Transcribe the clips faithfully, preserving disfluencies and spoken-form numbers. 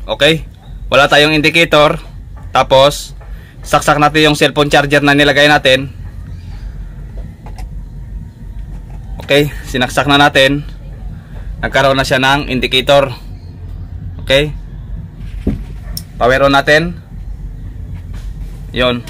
Okay? Wala tayong indicator. Tapos saksak natin yung cellphone charger na nilagay natin. Okay, sinaksak na natin. Nagkaroon na siya ng indicator. Okay? Power on natin. Yon.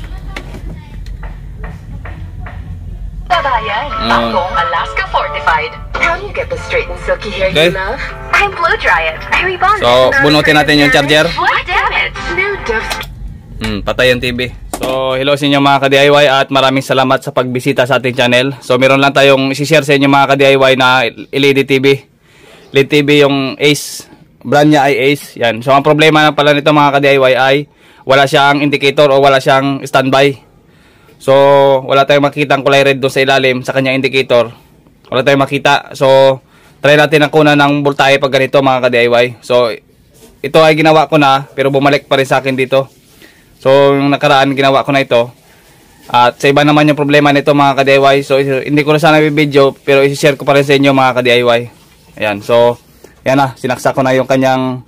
Babayan, bagong Alaska Fortified. How do you get the straight and silky hair Okay. you love? I'm blow dry it. I rebond it. So, bunutin natin yung charger. What? Damn it. No Dove. Hmm, patay yung T V. So, hello sa inyo mga ka-D I Y at maraming salamat sa pagbisita sa ating channel. So, meron lang tayong isi-share sa inyo mga ka-D I Y na L E D T V. L E D T V yung Ace. Brand niya ay Ace. Yan. So, ang problema na pala nito mga ka-D I Y ay wala siyang indicator o wala siyang standby. So, wala tayong makikita ang kulay red doon sa ilalim sa kanyang indicator. Wala tayong makita. So, try natin ang kunan ng voltahe pag ganito mga ka-D I Y. So, ito ay ginawa ko na pero bumalik pa rin sa akin dito. So, yung nakaraan ginawa ko na ito. At sa iba naman yung problema nito mga ka-D I Y. So, hindi ko na sana i-video pero i-share ko pa rin sa inyo mga ka-D I Y. Ayan. So, yan na. Sinaksak ko na yung kanyang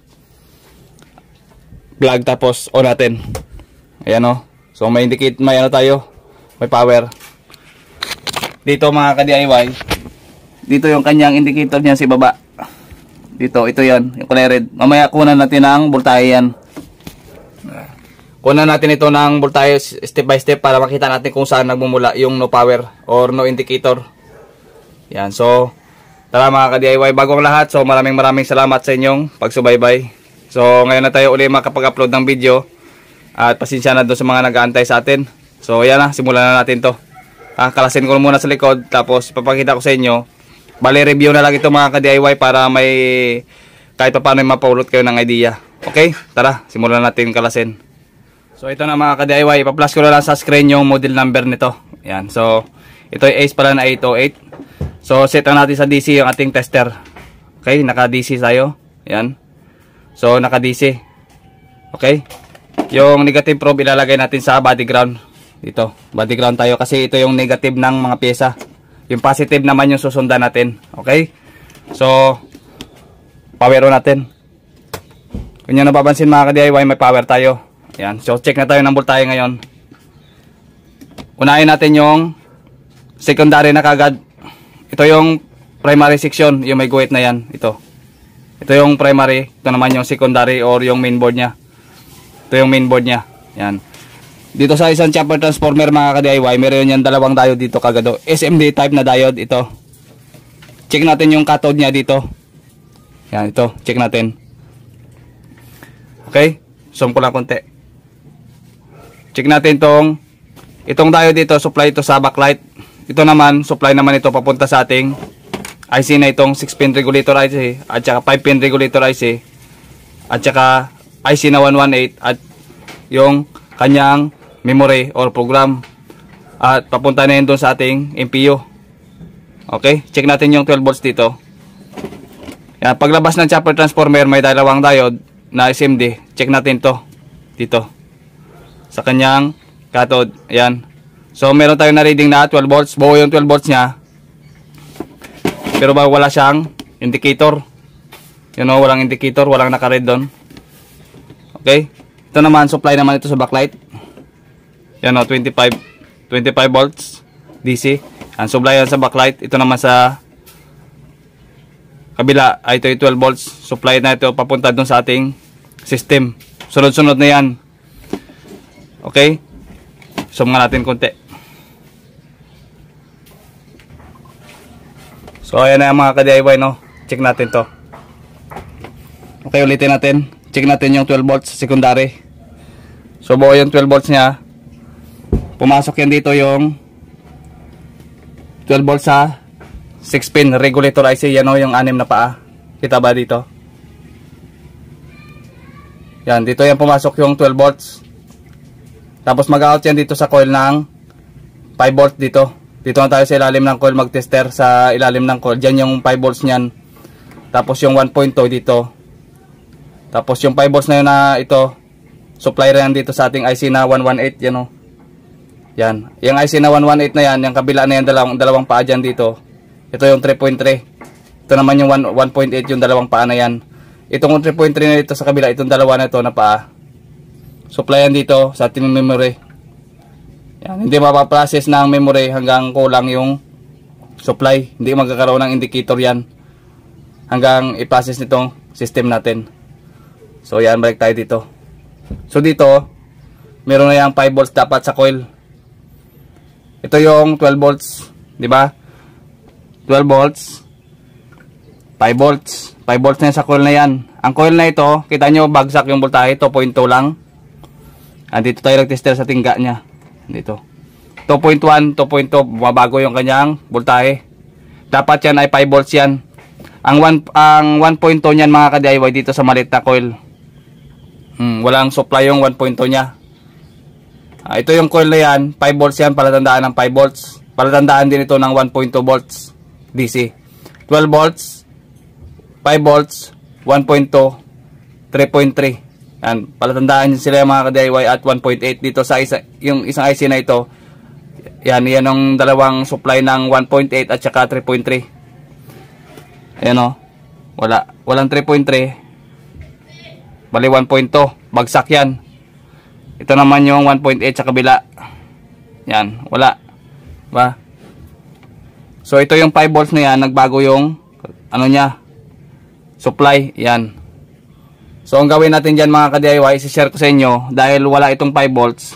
plug tapos on natin. Ayan o. So, may indicate, may ano tayo. May power. Dito mga ka-D I Y. Dito yung kanyang indicator niya sa baba. Dito, ito yan. Yung kulay red. Mamaya kunan natin ang voltahe yan. Kunan natin ito ng voltahe step by step para makita natin kung saan nagmumula yung no power or no indicator. Yan. So, tara mga ka-D I Y. Bago ang lahat. So, maraming maraming salamat sa inyong pagsubaybay. So, ngayon na tayo uli makapag-upload ng video. At pasensya na doon sa mga nag-aantay sa atin. So, yan na. Simulan na natin to. Ah, kalasin ko muna sa likod. Tapos, ipapakita ko sa inyo. Bali, review na lang ito mga ka-D I Y para may kahit pa paano mapaulot kayo ng idea. Okay? Tara, simulan natin kalasin. So, ito na mga ka-D I Y. Ipa-flash ko na lang sa screen yung model number nito. Yan. So, ito ay Ace pala na eight oh eight. So, set na natin sa D C yung ating tester. Okay? Naka-D C tayo. Yan. So, naka-D C. Okay? Yung negative probe ilalagay natin sa body ground. Dito, body ground tayo kasi ito yung negative ng mga pyesa. Yung positive naman yung susundan natin. Okay? So, power on natin. Kung nyo napapansin mga ka-D I Y, may power tayo. Ayan. So, check na tayo ng voltahe ngayon. Unahin natin yung secondary na kagad. Ito yung primary section. Yung may guhit na yan. Ito. Ito yung primary. Ito naman yung secondary or yung mainboard nya. Ito yung mainboard nya. Yan. Dito sa isang chopper transformer mga ka-D I Y, meron yan dalawang diode dito kagado. S M D type na diode ito. Check natin yung cathode niya dito. Yan, ito. Check natin. Okay? Zoom ko lang konti. Check natin tong itong diode dito, supply ito sa backlight. Ito naman, supply naman ito papunta sa ating I C na itong six pin regulator I C at saka five pin regulator I C at saka I C na one eighteen at yung kanyang memory or program at papunta na yun doon sa ating M P U. Okay, check natin yung twelve volts dito. Yan, paglabas ng chopper transformer may dalawang diode na S M D. Check natin to dito sa kanyang cathode. Ayan. So meron tayong na reading na twelve volts. Buo yung twelve volts nya pero ba wala siyang indicator. You know, walang indicator, walang naka-red doon. Okay, ito naman supply naman ito sa backlight. Yan o, twenty-five volts D C. Ang supply yan sa backlight. Ito naman sa kabila ay ito yung twelve volts. Supply na ito papunta doon sa ating system. Sunod-sunod na yan. Okay, zoom nga natin konti. So ayan na mga ka-D I Y, no? Check natin to. Okay, ulitin natin. Check natin yung twelve volts secondary. So buo yung twelve volts nya. Pumasok yan dito yung twelve volts sa six pin regulator I C. Yan o, yung anim na paa. Kita ba dito? Yan, dito yan pumasok yung twelve volts. Tapos mag-out yan dito sa coil ng five volts dito. Dito na tayo sa ilalim ng coil mag-tester sa ilalim ng coil. Diyan yung five volts nyan. Tapos yung one point two dito. Tapos yung five volts na yun na ito, supply rin dito sa ating I C na one eighteen. Yan o. Yan. Yung I C na one eighteen na yan, yung kabila na yan, dalawang, dalawang paa dyan dito. Ito yung three point three. Ito naman yung one point eight, yung dalawang paa na yan. Itong three point three na dito sa kabila, itong dalawa na ito na paa, supplyan dito sa ating memory. Yan, hindi mapaprocess ng memory hanggang kulang yung supply. Hindi magkakaroon ng indicator yan hanggang i-process nitong system natin. So yan, balik tayo dito. So dito, meron na yung five volts dapat sa coil. Ito yung twelve volts, di ba? twelve volts, five volts. five volts na sa coil na yan. Ang coil na ito, kita nyo bagsak yung voltahe, two point two lang. Ah, dito tayo nag-tester sa tingga niya. Dito. two point one, two point two, bumabago yung kanyang voltahe. Dapat yan ay five volts yan. Ang one, ang one point two niyan mga ka-D I Y dito sa maliit na coil. Hmm, walang supply yung one point two niya. Ah, ito yung coil na yan, five volts yan, palatandaan ng five volts. Palatandaan din ito ng one point two volts D C. twelve volts, five volts, one point two, three point three. Yan, palatandaan sila mga ka-D I Y at one point eight dito sa isa, yung isang I C na ito. Yan, yan ang dalawang supply ng one point eight at saka three point three. Ayan o, wala, walang three point three. Bali one point two, bagsak yan. Ito naman yung one point eight sa kabila. Yan, wala. Ba? So ito yung five volts na yan, nagbago yung ano niya, supply. Yan. So ang gawin natin dyan mga ka-D I Y, i-share ko sa inyo dahil wala itong five volts.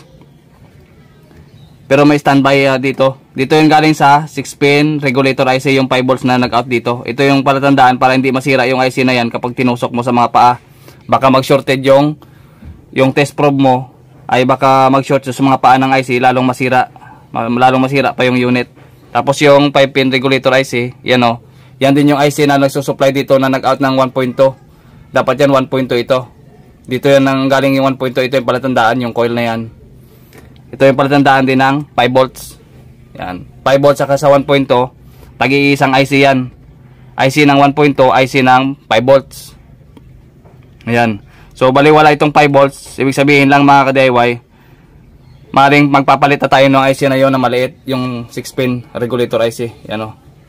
Pero may standby uh, dito. Dito yung galing sa six pin regulator I C, yung five volts na nag-out dito. Ito yung palatandaan para hindi masira yung I C na yan kapag tinusok mo sa mga paa. Baka mag-shorted yung yung test probe mo, ay baka mag-short sa mga paa ng I C, lalong masira. Lalong masira pa yung unit. Tapos yung five pin regulator I C, yan o. Yan din yung I C na nagsusupply dito na nag-out ng one point two. Dapat yan one point two ito. Dito yan ang galing yung one point two. Ito yung palatandaan, yung coil na yan. Ito yung palatandaan din ng five volts. Yan. five volts saka sa one point two. Tag-iisang I C yan. I C ng one point two, I C ng five volts. Ayan. So baliwala itong five volts. Ibig sabihin lang mga ka-D I Y, maaaring magpapalit na tayo ng I C na yon na maliit, yung six pin regulator I C. Yan o.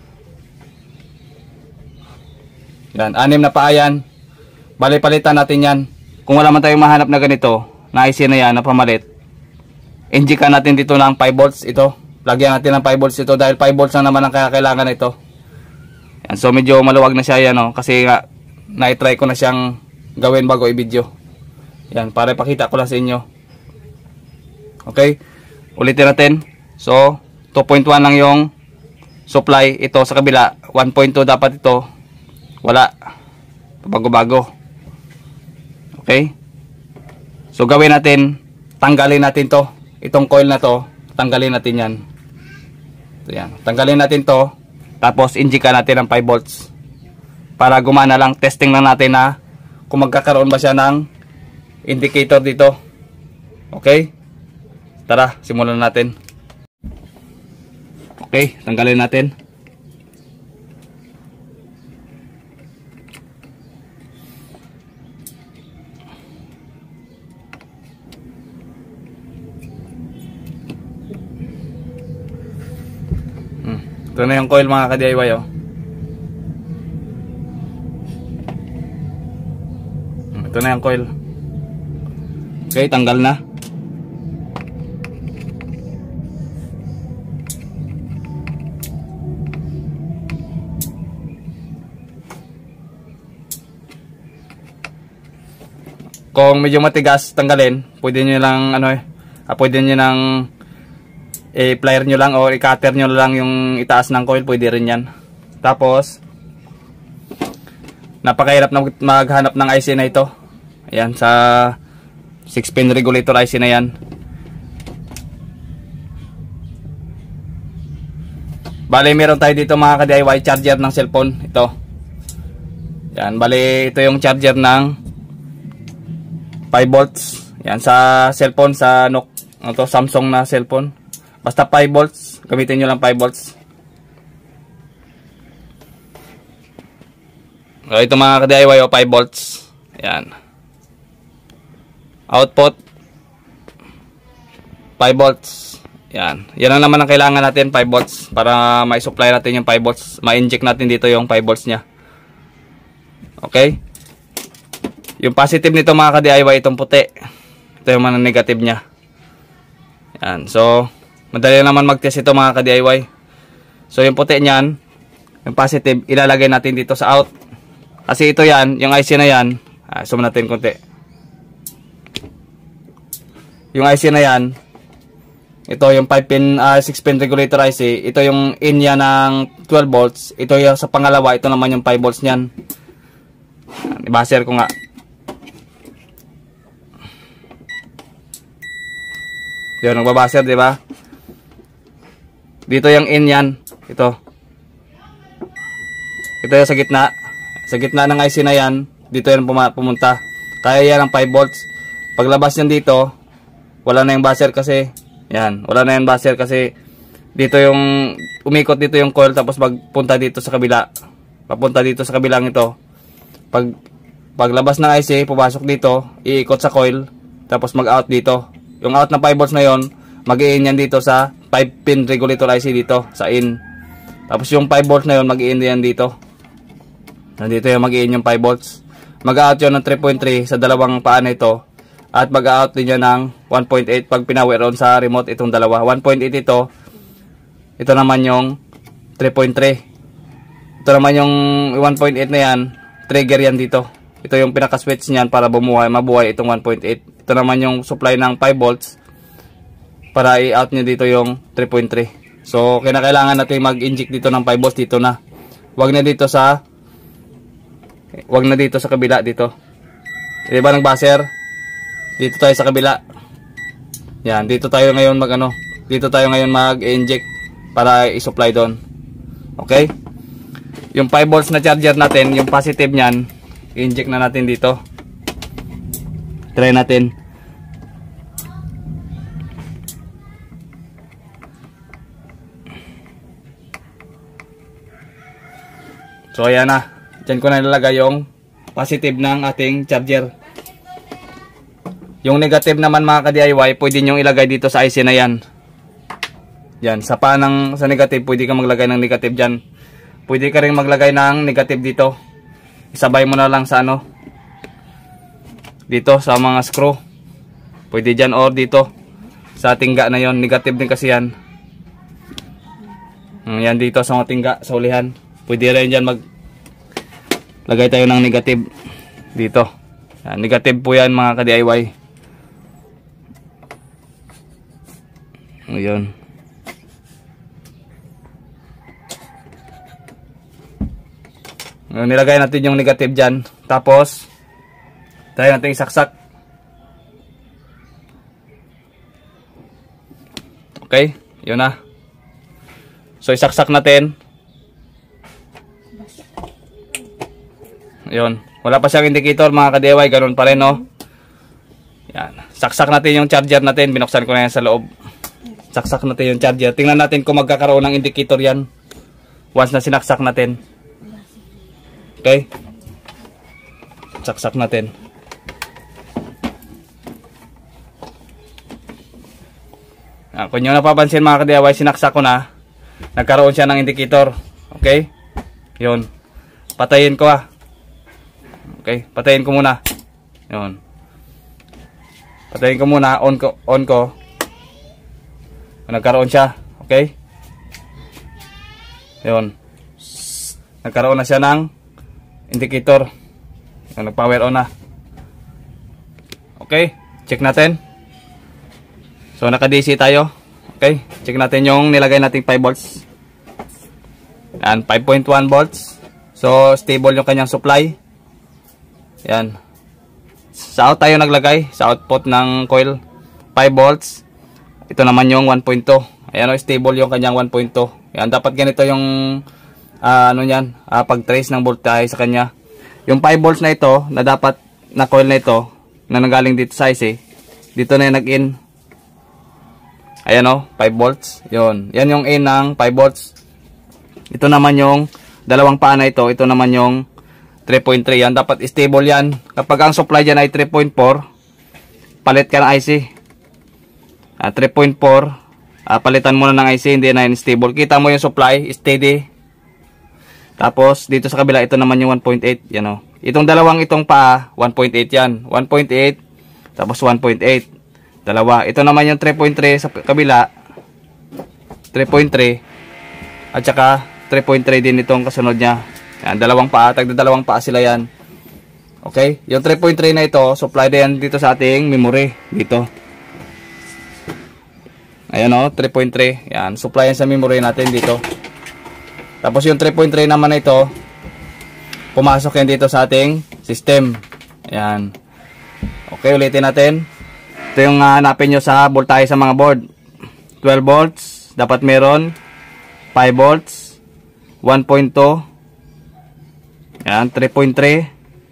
Yan. Anim na paa yan. Bali palitan natin yan. Kung wala man tayong mahanap na ganito na I C na yan na pamalit, inject natin dito ng five volts ito. Lagyan natin ng five volts ito dahil five volts lang naman ang kailangan ito. Yan. So medyo maluwag na siya yan o. Kasi nga, na-try ko na siyang gawin bago i-video. Yan, para ipakita ko lang sa inyo. Okay, ulitin natin. So two point one lang yung supply. Ito sa kabila one point two dapat ito. Wala, bago-bago. Okay, so gawin natin, tanggalin natin to, itong coil na to, tanggalin natin yan. So, yan, tanggalin natin to. Tapos injika natin ng five volts para gumana lang. Testing lang natin na kung magkakaroon ba siya ng indicator dito. Okay, tara, simulan natin. Okay, tanggalin natin. hmm. Ito na yung coil mga ka-D I Y oh. Ito na yung coil. Okay, tanggal na. Kung medyo matigas, tanggalin. Pwede nyo lang ano eh, ah, pwede nyo lang i-plier nyo lang o i-cutter nyo lang yung itaas ng coil, pwede rin yan. Tapos napakahirap na maghanap ng I C na ito. Ayan, sa six pin regulator I C na yan. Bali meron tayo dito mga ka-D I Y, charger ng cellphone. Ito. Yan, bali ito yung charger ng five volts. Yan, sa cellphone, sa Nook, ano to, Samsung na cellphone. Basta five volts, gamitin nyo lang five volts. So, ito mga ka-D I Y o five volts. Yan. Output five volts. Yan. Yan lang naman ang kailangan natin, five volts, para ma-supply natin yung five volts. Ma-inject natin dito yung five volts nya. Okay? Yung positive nito mga ka-D I Y, itong puti. Ito yung mga negative niya. Yan. So, madali naman mag-test ito mga ka-D I Y. So, yung puti niyan, yung positive, ilalagay natin dito sa out. Kasi ito yan, yung I C na yan, ah, zoom natin konti. Yung I C na yan, ito yung five pin, uh, six pin regulator I C. Ito yung in niya ng twelve volts. Ito yung sa pangalawa, ito naman yung five volts niyan. I-buzzer ko nga. Yun, nagbabuzzer, di ba? Dito yung in yan. Ito. Ito yung sa gitna. Sa gitna ng I C na yan, dito yan pumunta. Kaya yan ang five volts. Paglabas yan dito, wala na yung buzzer kasi, yan, wala na yung buzzer kasi dito yung, umikot dito yung coil tapos magpunta dito sa kabila. Papunta dito sa kabilang ito. Pag, paglabas ng I C, pumasok dito, iikot sa coil, tapos mag-out dito. Yung out na five volts na yon, mag-i-in yan dito sa five pin regulator I C dito, sa in. Tapos yung five volts na yon, mag-i-in yan dito. Nandito yung mag-i-in yung five volts. Mag-out yun ng three point three sa dalawang paa na ito. At mag-out din yan ng one point eight pag pinower on sa remote itong dalawa. one point eight ito. Ito naman yung three point three. Ito naman yung one point eight na yan, trigger yan dito. Ito yung pinaka-switch niyan para bumuhay, mabuhay itong one point eight. Ito naman yung supply ng five volts para i-out niya dito yung three point three. So, kinakailangan natin mag-inject dito ng five volts dito na. Wag na dito sa wag na dito sa kabila dito. Di ba ng buzzer? Dito tayo sa kabila. Yan, dito tayo ngayon mag ano, dito tayo ngayon mag-inject para i-supply doon. Okay? Yung five volts na charger natin, yung positive niyan, i-inject na natin dito. Try natin. So ayan na. Diyan ko na nilalagay yung positive ng ating charger. Yung negative naman mga ka-D I Y, pwede nyo ilagay dito sa I C na yan. Yan, sa panang sa negative, pwede ka maglagay ng negative dyan. Pwede ka rin maglagay ng negative dito. Isabay mo na lang sa ano, dito sa mga screw. Pwede dyan or dito sa tingga na yon. Negative din kasi yan. Yan dito sa mga tingga, sa ulihan. Pwede rin dyan mag lagay tayo ng negative dito. Yan, negative po yan mga ka-D I Y. Ayan. Nilagay natin yung negative dyan. Tapos tayo natin isaksak. Okay, yun na. So isaksak natin. Yun. Wala pa siyang indicator mga ka-D I Y. Ganun pa rin, no? Yan. Saksak natin yung charger natin. Binuksan ko na yan sa loob. Saksak natin yung charger. Tingnan natin kung magkakaroon ng indicator yan. Once na sinaksak natin. Okay? Saksak natin. Ah, kung nyo napapansin mga ka-D I Y, sinaksak ko na. Nagkaroon siya ng indicator. Okay? Yun. Patayin ko ah. Okay? Patayin ko muna. Yun. Patayin ko muna. On ko. On ko. Nagkaroon siya. Okay? Yun. Nagkaroon na siya ng indicator. Yun, nag-power on na. Okay? Check natin. So, naka-D C tayo. Okay? Check natin yung nilagay nating five volts. Yan, five point one volts. So, stable yung kanyang supply. Yan. Sa out tayo naglagay. Sa output ng coil. five volts. Ito naman yung one point two. Ayan o, stable yung kanyang one point two. Yan, dapat ganito yung uh, ano yan, uh, pag-trace ng voltage sa kanya. Yung five volts na ito, na dapat na coil na ito, na nanggaling dito sa I C, dito na yung nag-in. Ayan o, five volts. Yun. Yan yung in ng five volts. Ito naman yung dalawang paa na ito. Ito naman yung three point three. Yan, dapat stable yan. Kapag ang supply dyan ay three point four, palit ka ng I C. Uh, three point four, uh, palitan mo na ng I C, hindi na yun stable. Kita mo yung supply, steady. Tapos, dito sa kabila, ito naman yung one point eight. Yan o. Itong dalawang itong paa, one point eight yan. one point eight, tapos one point eight. Dalawa. Ito naman yung three point three sa kabila. three point three. At saka three point three din itong kasunod niya. Yan, dalawang paa. Tagda dalawang paa sila yan. Okay? Yung three point three na ito, supply din dito sa ating memory. Dito. Ayan o, three point three. Yan, supply yan sa memory natin dito. Tapos yung three point three naman na ito, pumasok yan dito sa ating system. Ayan. Okay, ulitin natin. Ito yung uh, hanapin nyo sa voltahe sa mga board. twelve volts. Dapat meron. five volts. one point two. Ayan, three point three.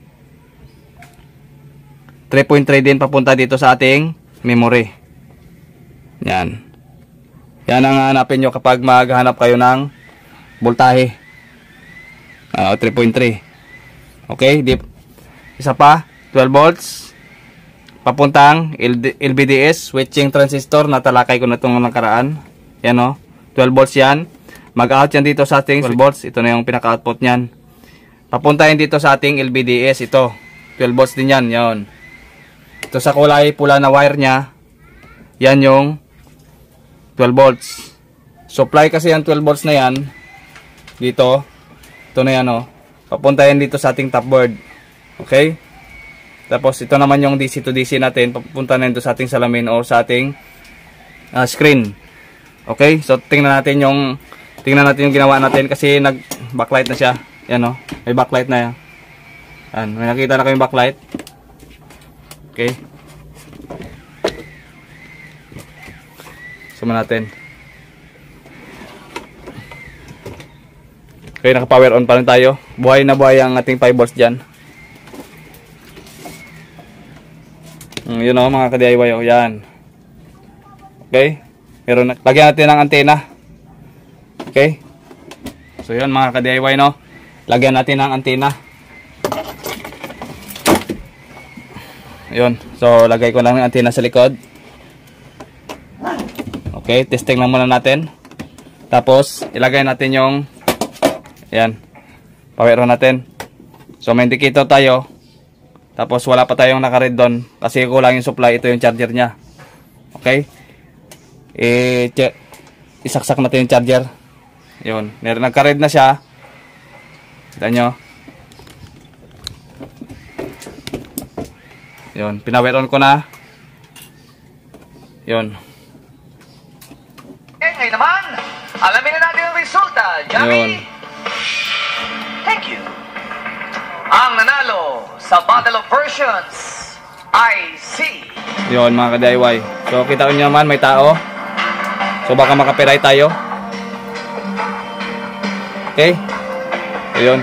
three point three din papunta dito sa ating memory. Ayan. Yan ang hanapin nyo kapag maghanap kayo ng voltahe. Uh, three point three. Okay, dip. Isa pa, twelve volts. Papuntang L B D S, switching transistor, natalakay ko na itong nakaraan. Yan o, twelve volts yan. Mag-out yan dito sa ating twelve volts. Ito na yung pinaka-output nyan. Papunta yan dito sa ating L B D S. Ito, twelve volts din yan. Yan. Ito sa kulay pula na wire nya, yan yung twelve volts. Supply kasi yan twelve volts na yan. Dito. Ito na yan o. Papunta yan dito sa ating top board. Okay? Tapos ito naman yung D C to D C natin. Papunta na dito sa ating salamin o sa ating uh, screen. Okay? So tingnan natin yung tingnan natin yung ginawa natin kasi nag backlight na siya. Yan o. May backlight na yan. Yan. May nakita na kayong backlight. Okay? Suma natin. Okay, naka-power on pa rin tayo. Buhay na buhay ang ating five volts dyan. Mm, yun o, mga ka-D I Y o. Yan. Okay. Pero lagyan natin ng antena. Okay. So yun mga ka-D I Y no. Lagyan natin ng antena. Yun. So lagay ko lang ng antena sa likod. Okay. Testing lang muna natin. Tapos ilagay natin yung ayan, power on natin. So may indicator tayo. Tapos wala pa tayong naka-read doon kasi kulang yung supply. Ito yung charger nya. Okay. E, isaksak natin yung charger. Yun, nagka-read na siya. Kita nyo. Yun, pinawer on ko na. Yun. Eh, ngayon naman, alamin na natin ang resulta. Yummy! Yun. Thank you. Ang nanalo sa Battle of Versions, I C. Yun mga ka-D I Y. So kita nyo naman may tao. So baka makapiray tayo. Okay. Ayun.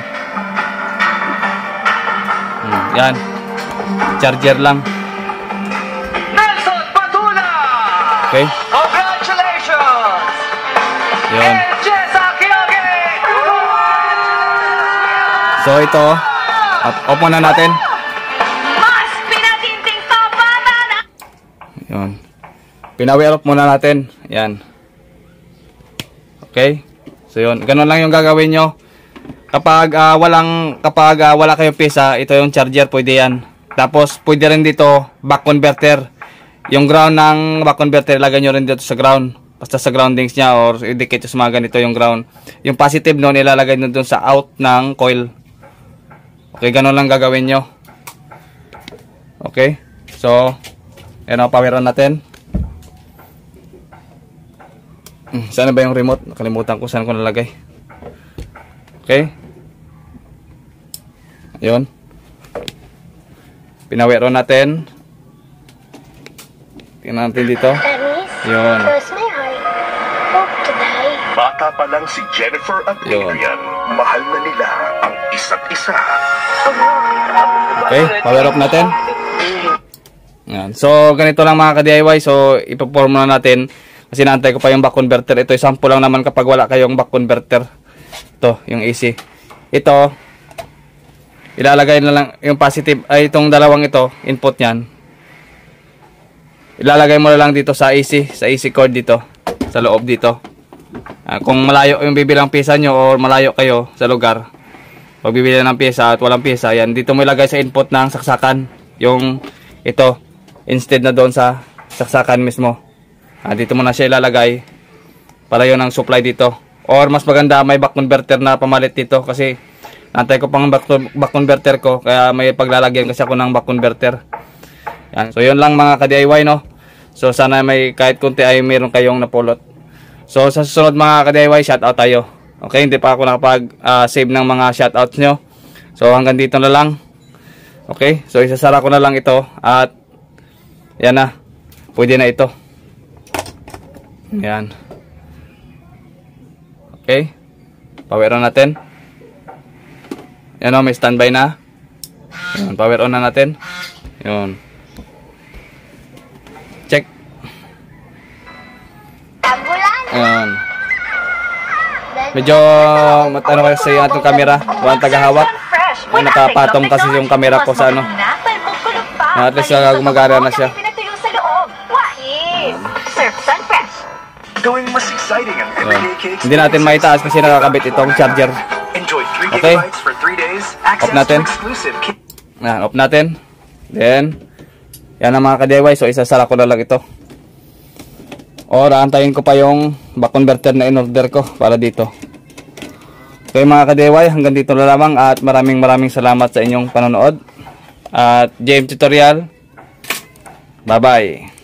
Hmm, yan. Charger lang. Nelson Patula! Okay. Congratulations! Yun. And Jessa Kiyoge! So ito, off muna natin. Mas pinatinting kabata na! Yun. Pinawer off muna natin. Yan. Okay. So yun, ganun lang yung gagawin nyo. Kapag uh, walang kapag uh, wala kayong pisa, ito yung charger, pwede yan. Tapos pwede rin dito back converter. Yung ground ng back converter, ilagay nyo rin dito sa ground. Basta sa groundings nya or indicate sa mga ganito yung ground. Yung positive noon ilalagay nyo dun sa out ng coil. Okay, ganun lang gagawin nyo. Okay. So, yan ang power on natin. Hmm, saan ba yung remote? Nakalimutan ko saan ko nalagay. Okay. Ayun. Pinawer on natin. Tingnan natin dito. Yun. Bata pa lang si Jennifer at Yun. Adrian. Mahal na nila ang isa't isa. Okay, power off natin. Yan. So, ganito lang mga ka-D I Y. So, ipaperform na natin. Kasi naantay ko pa yung back converter. Ito, sample lang naman kapag wala kayong back converter. Ito, yung A C. Ito, ilalagay na lang yung positive, ay itong dalawang ito, input nyan. Ilalagay mo na lang dito sa A C, sa A C cord dito, sa loob dito. Uh, kung malayo yung bibilang pisa nyo or malayo kayo sa lugar, Pag bibili ng pyesa at walang pyesa, yan, dito mo ilagay sa input ng saksakan. Yung ito, instead na doon sa saksakan mismo. Ah, dito mo na siya ilalagay para yun ang supply dito. Or mas maganda, may back converter na pamalit dito kasi nantay ko pang back, back converter ko, kaya may paglalagyan kasi ako ng back converter. Yan. So yun lang mga ka-D I Y, no. So sana may kahit kunti ay meron kayong napulot. So sa susunod mga ka-D I Y, shoutout tayo. Okay, hindi pa ako nakapag-save uh, ng mga shoutouts nyo. So hanggang dito na lang. Okay, so isasara ko na lang ito at yan na. Pwede na ito. Yan. Okay. Power on natin. Yan o, may standby na. Yan, power on na natin. Yun. Check. Yan. Medyo matano kasi yung atong camera. Walang tagahawak. Ay, nakapatong kasi yung camera ko sa ano. At least gumagana na siya. Gawing mas exciting ang everyday cakes. Hindi natin maitaas kasi nakakabit itong charger. Enjoy three Okay. gigabytes for three days. Off Access natin. to exclusive cake. Yan, off natin. Then, yan ang mga ka-D I Y. So, isasara ko na lang ito. Or, aantayin ko pa yung back converter na in-order ko para dito. Okay mga ka-D I Y, hanggang dito na lamang at maraming maraming salamat sa inyong panonood. At James Tutorial, bye bye.